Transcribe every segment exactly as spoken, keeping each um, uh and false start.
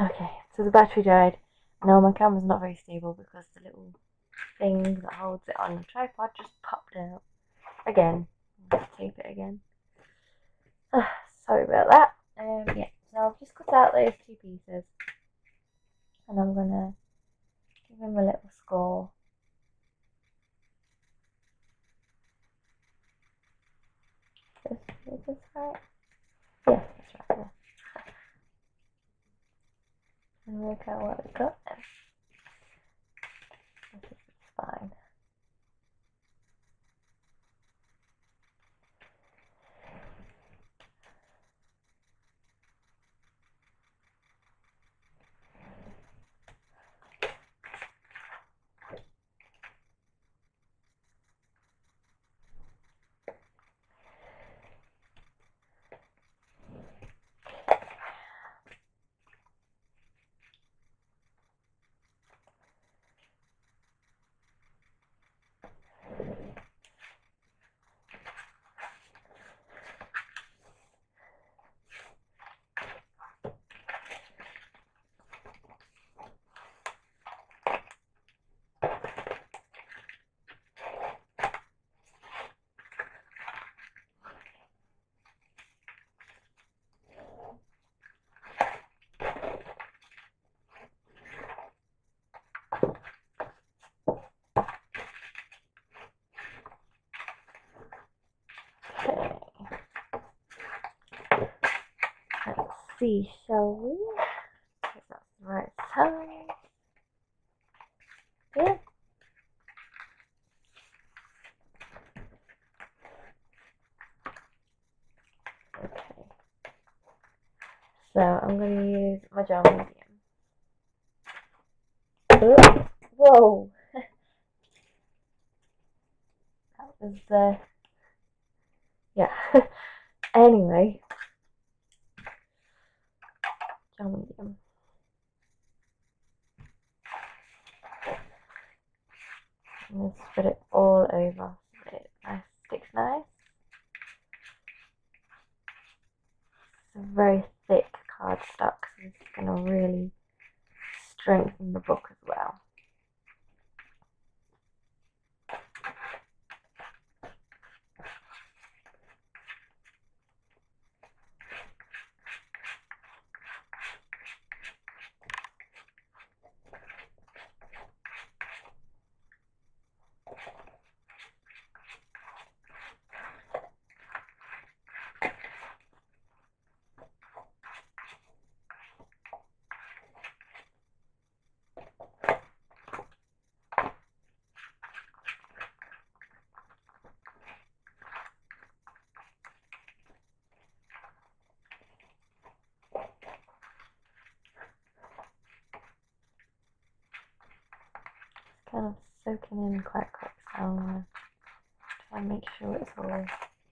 Okay, so the battery died. Now my camera's not very stable because the little thing that holds it on the tripod just popped out. Again. Let's tape it again. Uh, sorry about that. Um, yeah, so I've just cut out those two pieces. And I'm gonna give him a little score. Is this, is this right? Yes, that's right. Yeah. And work out what we got then. This is fine. Okay. Let's see, shall we? If that's the right size. Yeah. Okay. So I'm going to use my gel medium. Oh, whoa! That was the... Uh, yeah. Anyway. Gel medium. I'm going to spread it all over so it nice, sticks nice. It's a very thick cardstock, so this is going to really strengthen the book as well. Kind of soaking in quite quick, so I'm going to try and make sure it's all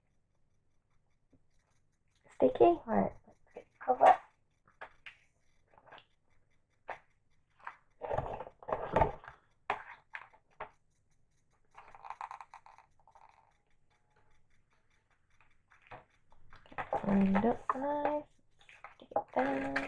sticky. Right, let's get the cover. Get it lined up nice. Stick it down.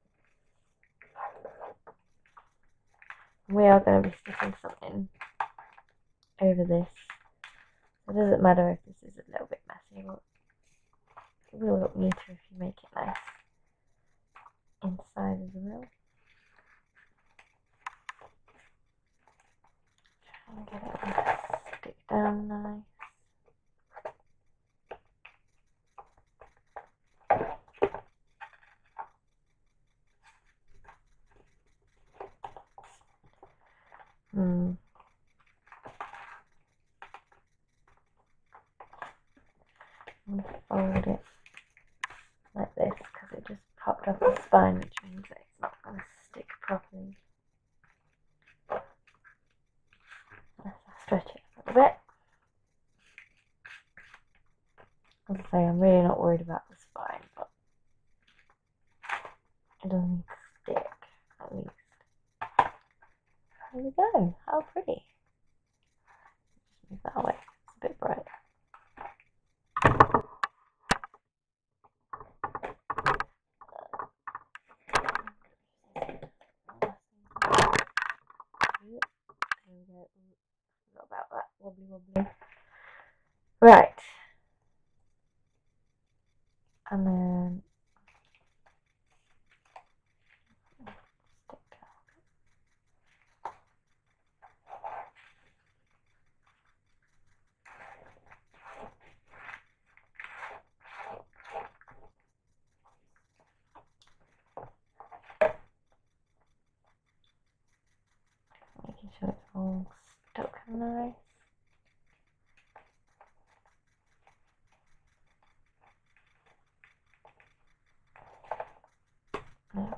We are going to be sticking something over this. It doesn't matter if this is a little bit messy, but it will look neater if you make it nice inside as well. Try and get it to stick down nice. Hmm. I'm going to fold it like this because it just popped off the spine, which means that it's not going to stick properly. Let's stretch it a little bit. As I say, I'm really not worried about the spine, but it doesn't need to stick, at least. There we go. How pretty. Just move that away. It's a bit bright. wobbly wobbly. Right. And then stick that. Making sure it's all stuck nice. Now,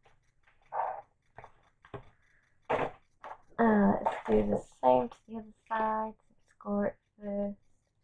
uh, let's do the same to the other side. Score it first.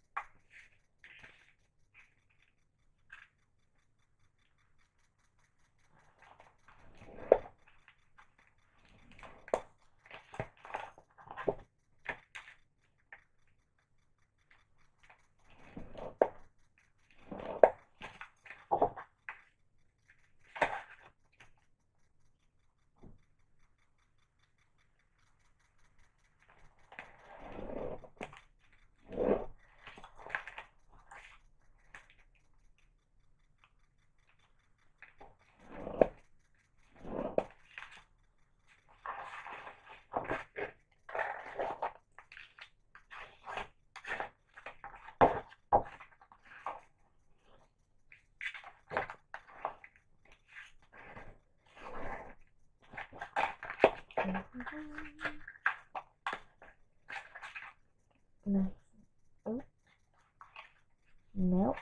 Nice. Oh. No.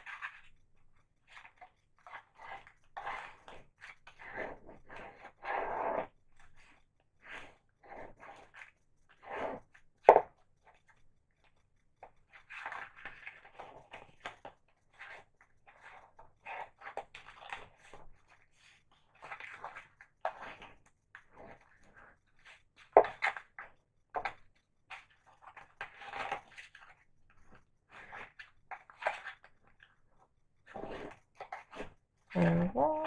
There we go.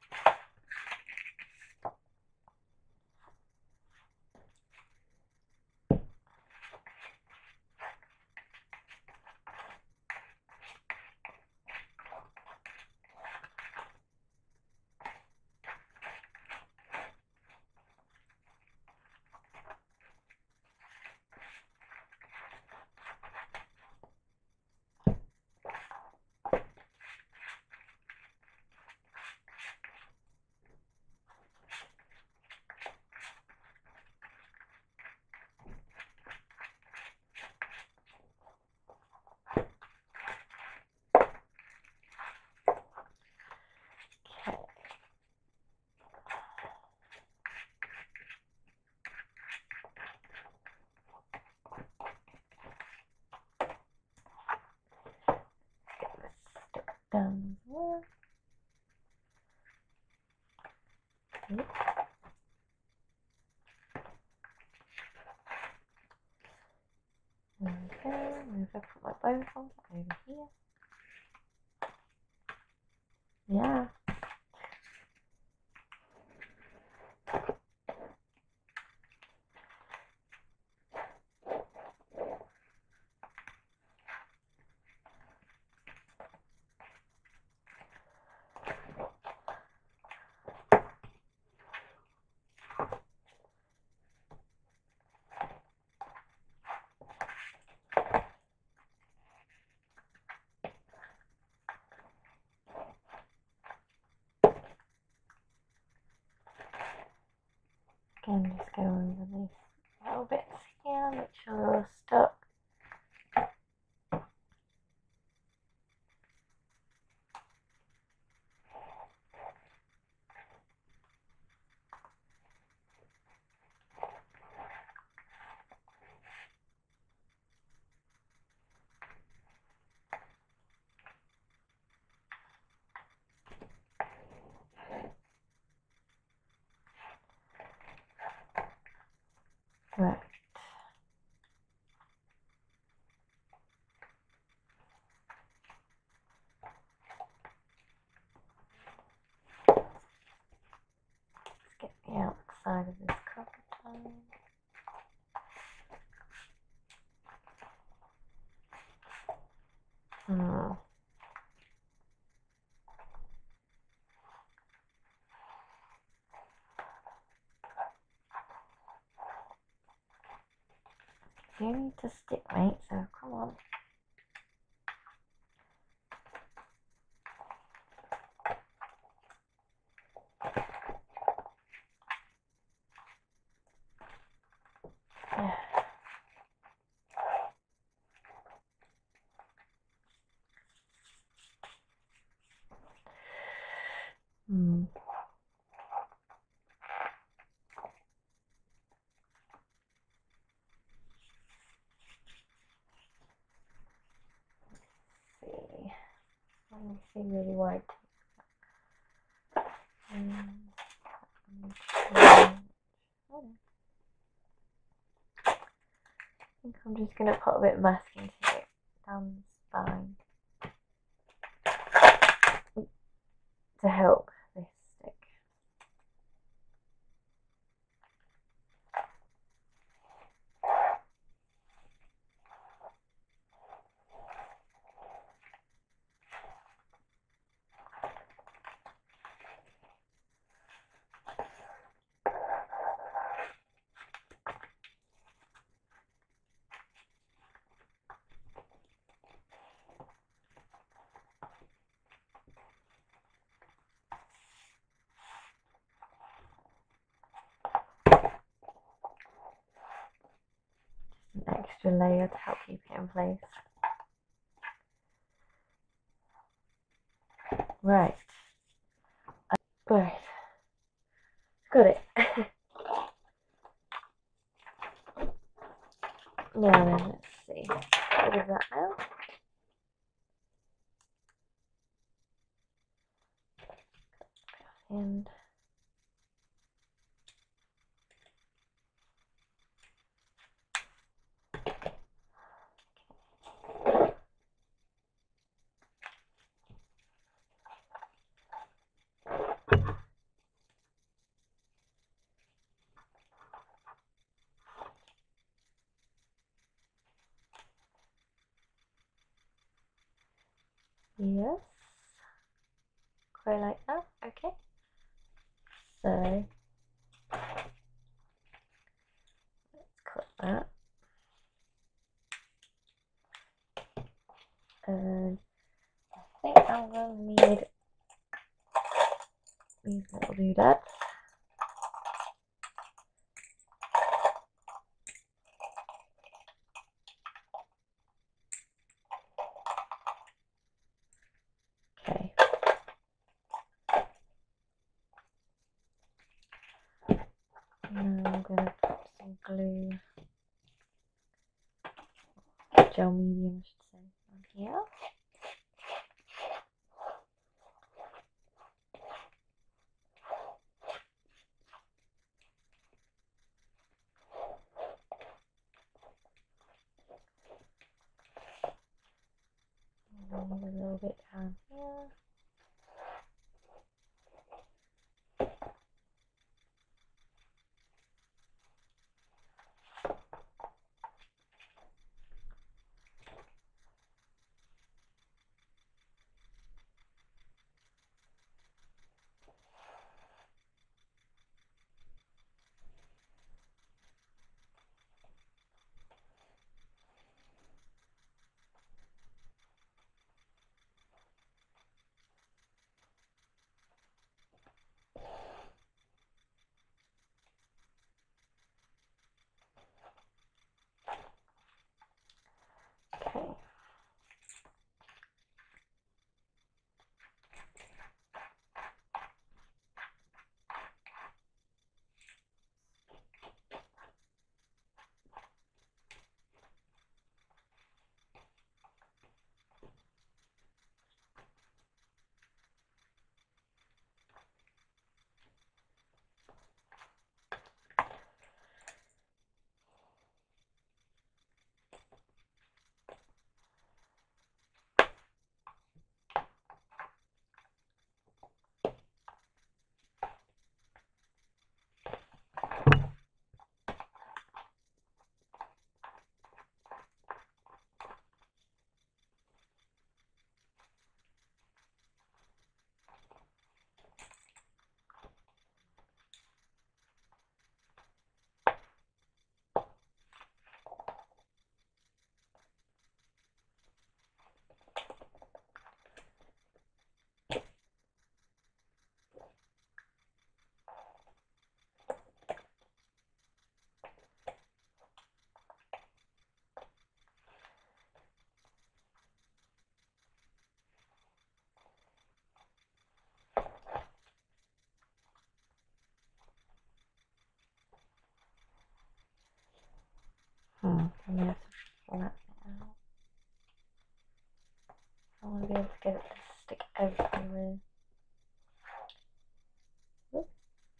Down there. Okay. Okay, move up my bow from over here. Yeah. Again, just go over these little bits here, make sure they're all stuck. Right. Hmm. You need to stick, mate, so come on. Hmm. See. Let me see really wide. Um, I think I'm just going to put a bit of masking tape down the spine to help this stick. An extra layer to help keep it in place. Right. Right. Got it. Now then, let's see. What is that now? And yes. Quite like that. Okay. So let's cut that. And I think I'm going to need these little doodads. Okay. Now I'm going to put some glue, gel medium I should say, on here. And a little bit down here. And I have to flatten it out. I want to be able to get it to stick everywhere. Oops.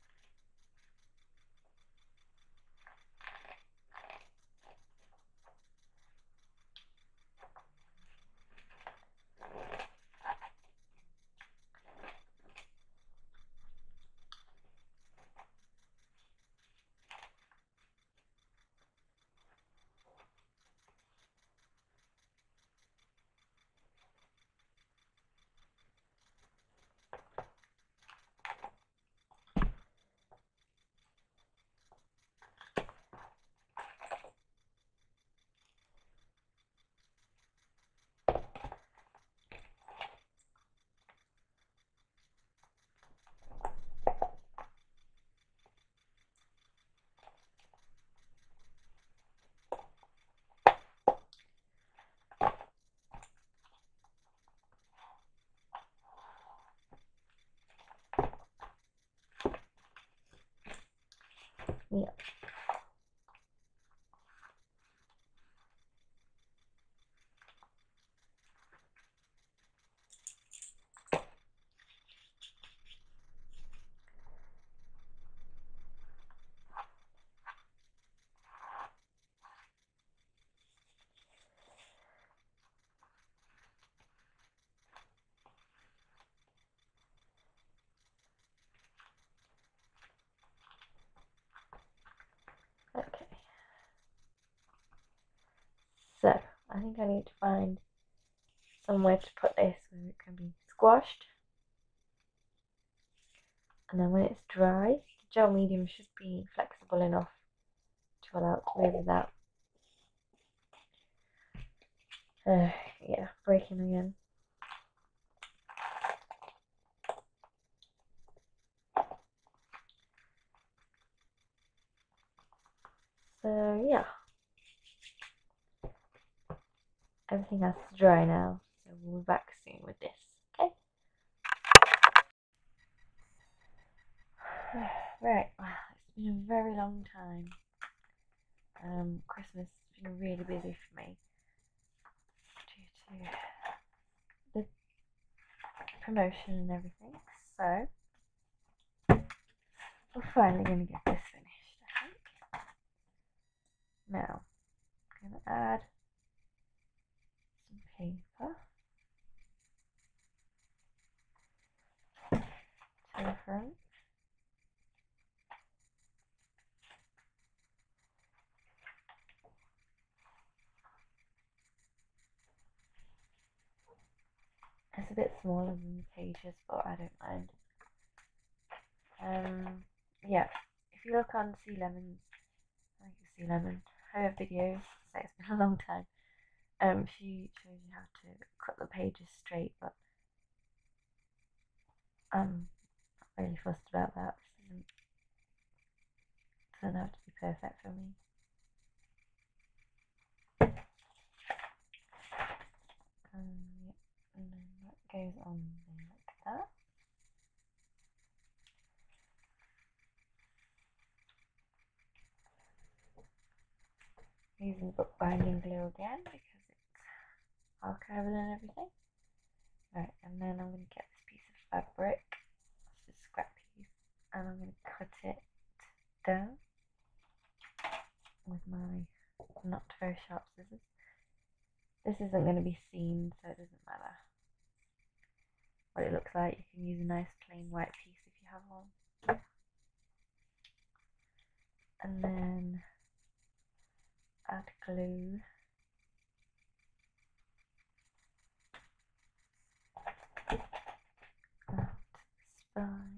Yeah. Okay. So, I think I need to find somewhere to put this where it can be squashed. And then when it's dry, the gel medium should be flexible enough to allow it to move without uh, yeah, breaking again. So yeah, everything has to dry now, so we'll be back soon with this, okay? Right, wow, it's been a very long time. Um, Christmas has been really busy for me due to the promotion and everything, so we're finally going to get this finished, I think. Now, I'm going to add some paper to the front. It's a bit smaller than the pages, but I don't mind. Um, yeah, if you look on Sea Lemons, I think it's Sea Lemon, her videos, say it's been a long time. Um, she shows you how to cut the pages straight, but I'm not really fussed about that. This isn't, doesn't have to be perfect for me. Um, yeah, and then that goes on there like that. Using book binding glue again because it's archival and everything. Right, and then I'm going to get this piece of fabric, this is scrap piece, and I'm going to cut it down with my not very sharp scissors. This isn't going to be seen, so it doesn't matter what it looks like. You can use a nice plain white piece if you have one. And then add glue. Add spine.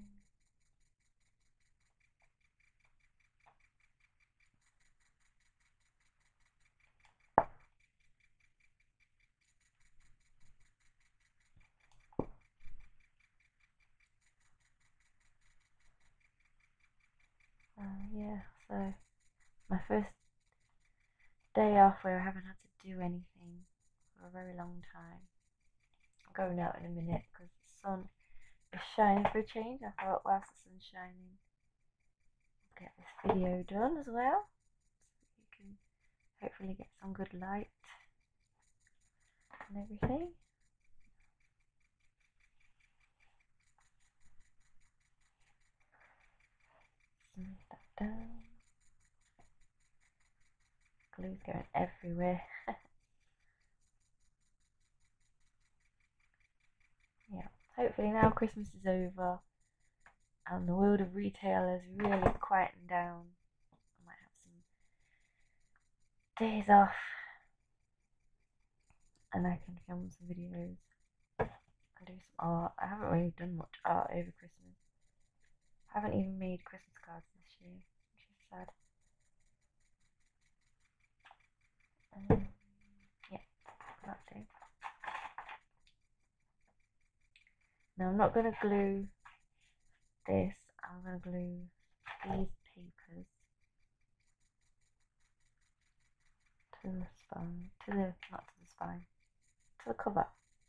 Uh, yeah, so my first day off where I haven't had to do anything for a very long time. I'm going out in a minute because the sun is shining for a change. I thought whilst the sun's shining, I'll get this video done as well, so you can hopefully get some good light and everything. Smooth that down. Glue's going everywhere. Yeah, hopefully now Christmas is over and the world of retail has really quietened down. I might have some days off and I can film some videos and do some art. I haven't really done much art over Christmas. I haven't even made Christmas cards this year, which is sad. Um, yeah, that's it. Now I'm not going to glue this, I'm going to glue these papers to the spine, to the, not to the spine, to the cover.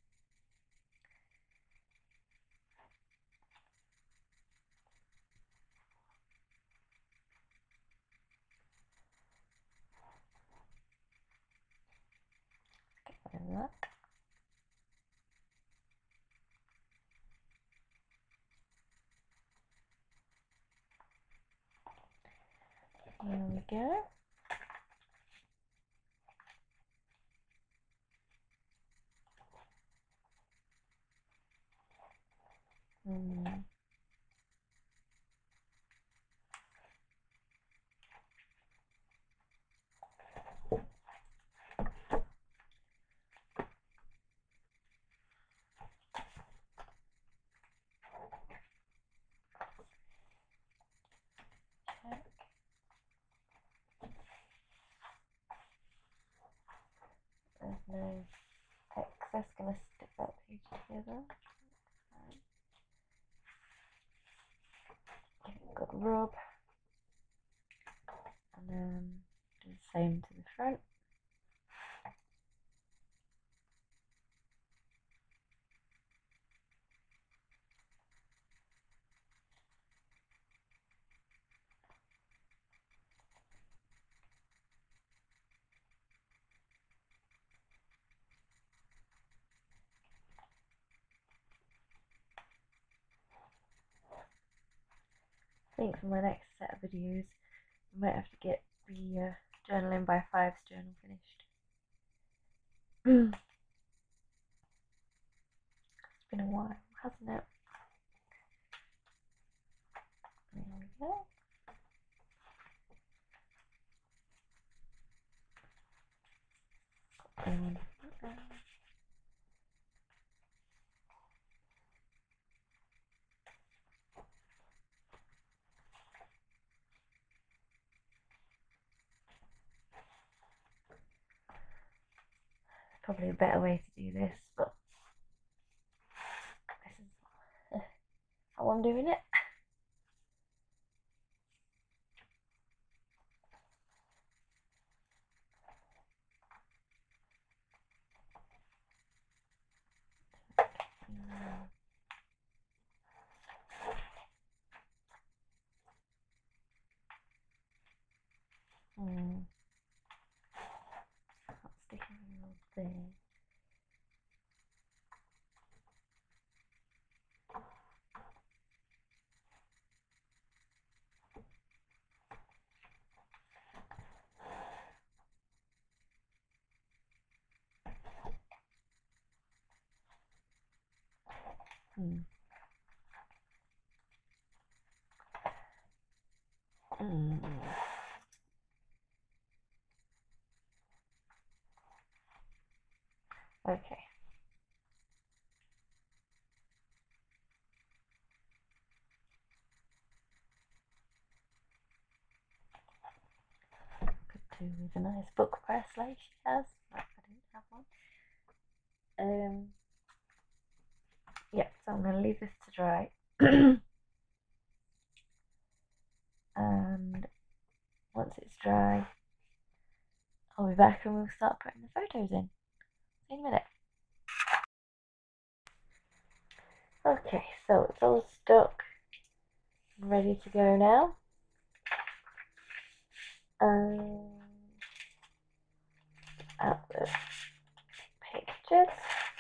Get rid of that. Here we go. Hmm. Check. There's no excess, gonna stick that page together. Give it a good rub. And then do the same to the front. I think for my next set of videos, I might have to get the uh, journaling by fives journal finished. It's been a while, hasn't it? There we go. And probably a better way to do this, but this is how I'm doing it. Hmm. Can't stick it there. Hmm. Mm. Okay. Could do with a nice book press like she has. But I didn't have one. Um. Yeah. So I'm going to leave this to dry. And once it's dry, I'll be back and we'll start putting the photos in. See you in a minute. Okay, so it's all stuck, ready to go now. Um, out the pictures.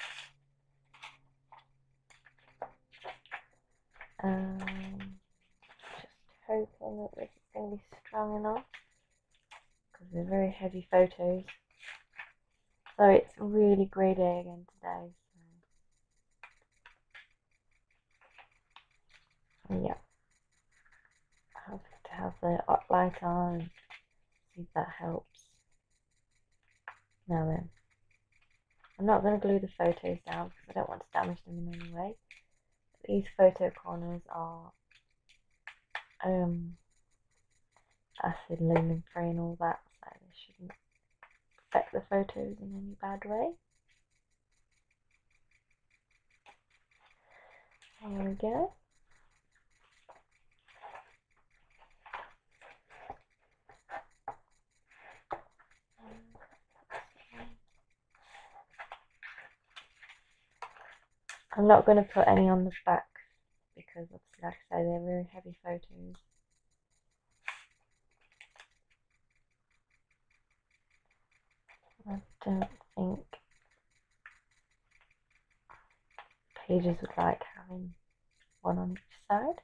Um, just hoping that this is going to be strong enough because they're very heavy photos. So it's really grey day again today. So yeah, I have to have the hot light on and see if that helps. Now then, I'm not going to glue the photos down because I don't want to damage them in any way. These photo corners are um, acid lumen free and all that, so they shouldn't affect the photos in any bad way. There we go. I'm not going to put any on the back because, obviously, like I say, they're very heavy photos. I don't think pages would like having one on each side.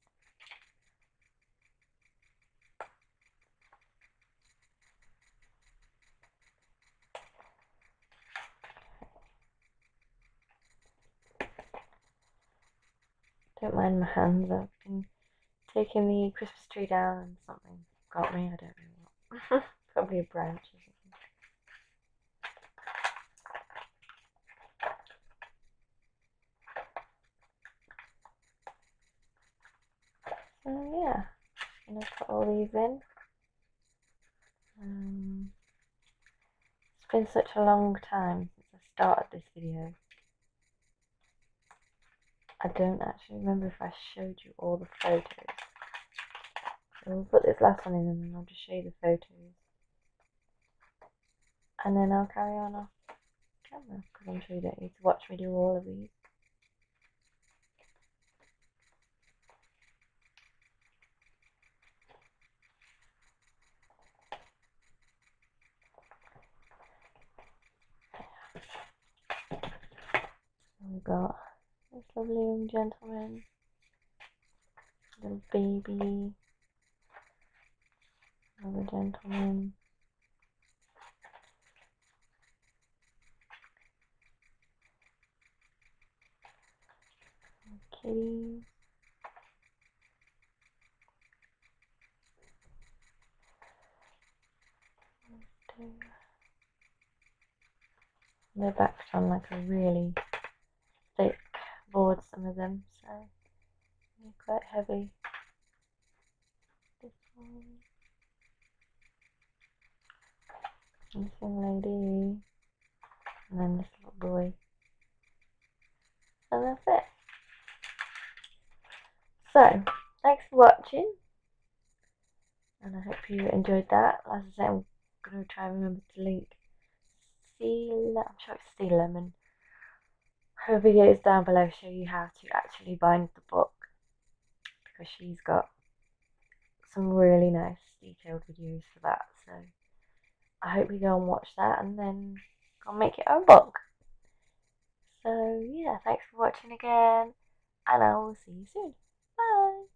Don't mind my hands, I've been taking the Christmas tree down and something got me, I don't know what. Probably a branch or something. So yeah, just gonna put all these in. Um, it's been such a long time since I started this video. I don't actually remember if I showed you all the photos. So we'll put this last one in and then I'll just show you the photos. And then I'll carry on off camera because I'm sure you don't need to watch me do all of these. We've got this lovely young gentleman, little baby, another gentleman, kitties, they're backed on like a really thick board, some of them, so they're quite heavy. This one, this young lady, and then this little boy. And that's it. So, thanks for watching, and I hope you enjoyed that. As I say, I'm going to try and remember to link Sea, I'm sure it's Sea Lemon. Her videos down below show you how to actually bind the book, because she's got some really nice detailed videos for that. So I hope you go and watch that and then go and make your own book. So yeah, thanks for watching again, and I will see you soon. Bye.